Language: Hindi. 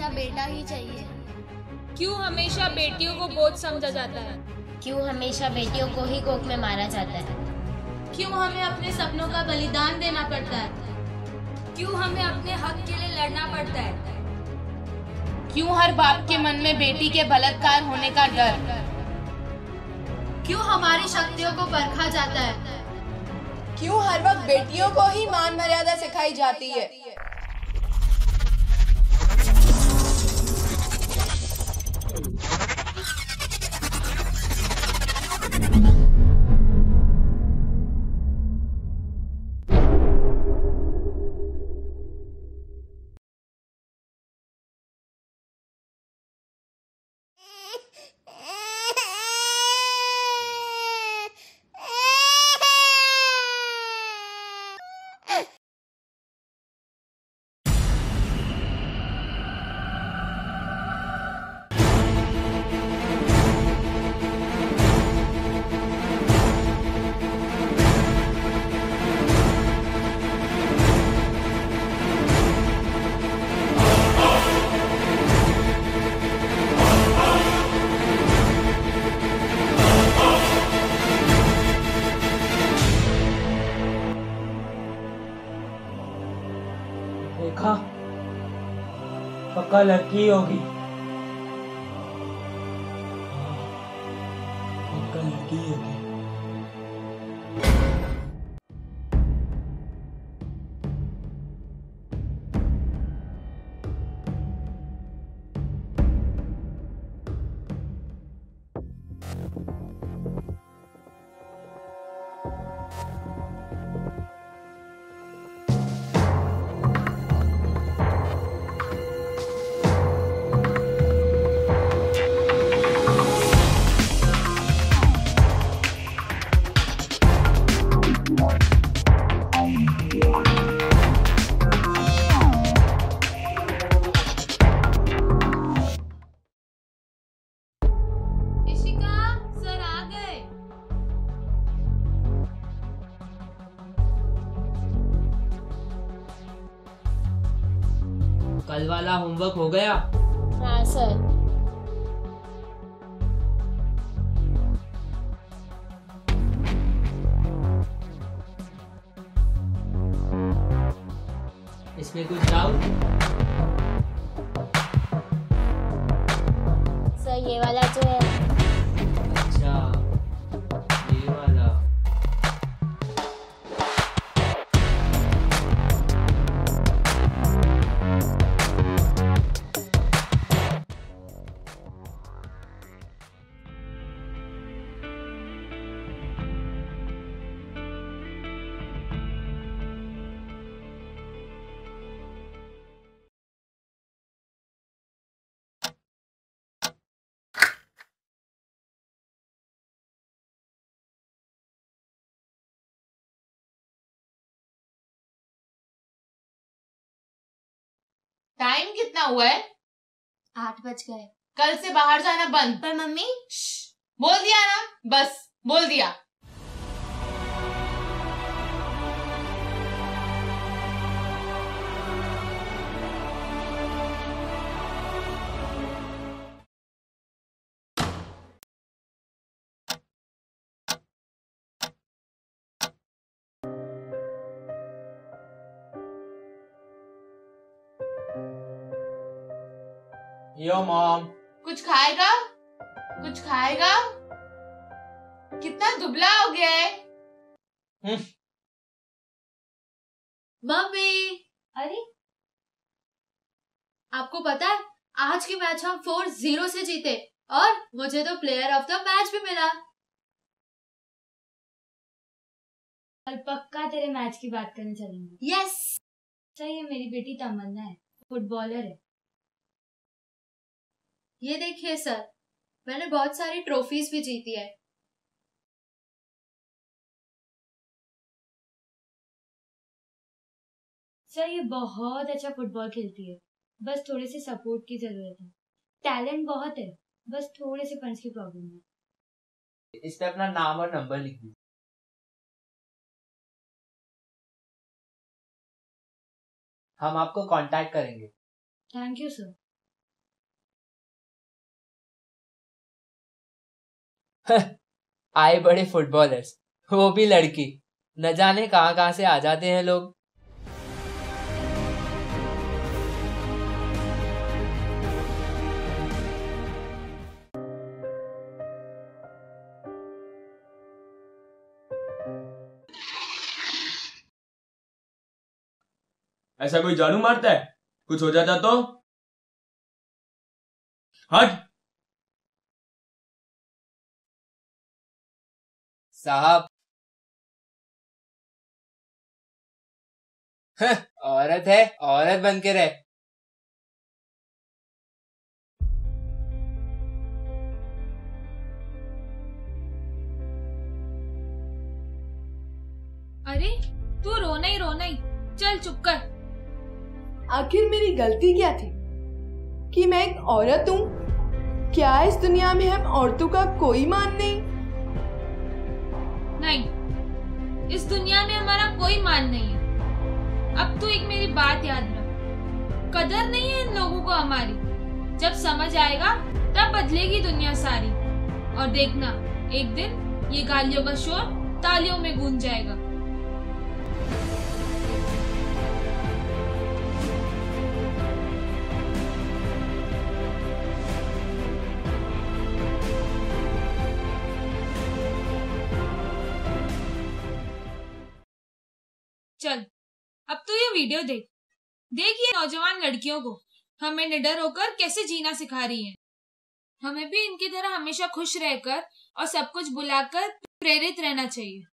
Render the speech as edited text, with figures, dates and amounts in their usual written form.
हमेशा बेटा ही चाहिए? क्यों हमेशा बेटियों को बोझ समझा जाता है? क्यों हमेशा बेटियों को ही कोख में मारा जाता है? क्यों हमें अपने सपनों का बलिदान देना पड़ता है? क्यों हमें अपने हक के लिए लड़ना पड़ता है? क्यों हर बाप के मन में बेटी के बलात्कार होने का डर? क्यों हमारी शक्तियों को परखा जाता है? क्यों हर वक्त बेटियों को ही मान मर्यादा सिखाई जाती है? देखा, पक्का लड़की होगी। पक्का लड़की होगी। कल वाला होमवर्क हो गया? हाँ सर। इसमें कुछ डाउट? सर ये वाला जो है। अच्छा, ये वाला। टाइम कितना हुआ है? 8 बज गए। कल से बाहर जाना बंद। पर मम्मी। बोल दिया ना, बस बोल दिया। Yo mom. कुछ खाएगा? कुछ खाएगा? कितना दुबला हो गया है। मम्मी। अरे आपको पता है आज की मैच हम 4-0 से जीते और मुझे तो प्लेयर ऑफ द मैच भी मिला। कल पक्का तेरे मैच की बात करने चलेंगे। यस। सही है, मेरी बेटी तमन्ना है, फुटबॉलर है। ये देखिए सर, मैंने बहुत सारी ट्रॉफीज भी जीती है। सर ये बहुत अच्छा फुटबॉल खेलती है, बस थोड़े से सपोर्ट की जरूरत है। टैलेंट बहुत है, बस थोड़े से पंच की प्रॉब्लम है। इस पे अपना नाम और नंबर लिख दीजिए। हम आपको कांटेक्ट करेंगे। Thank you sir. आए बड़े फुटबॉलर्स, वो भी लड़की। न जाने कहाँ कहाँ से आ जाते हैं लोग। ऐसा कोई झाड़ू मारता है? कुछ हो जाता तो? हट। साहब, औरत है, औरत बन के रहे। अरे तू रोना ही चल चुप कर। आखिर मेरी गलती क्या थी कि मैं एक औरत हूँ? क्या इस दुनिया में हम औरतों का कोई मान नहीं? नहीं, इस दुनिया में हमारा कोई मान नहीं है। अब तू एक मेरी बात याद रख, कदर नहीं है इन लोगों को हमारी। जब समझ आएगा तब बदलेगी दुनिया सारी। और देखना, एक दिन ये गालियों का शोर तालियों में गूंज जाएगा। चल, अब तू ये वीडियो देख ये नौजवान लड़कियों को हमें निडर होकर कैसे जीना सिखा रही है। हमें भी इनकी तरह हमेशा खुश रहकर और सब कुछ भुलाकर प्रेरित रहना चाहिए।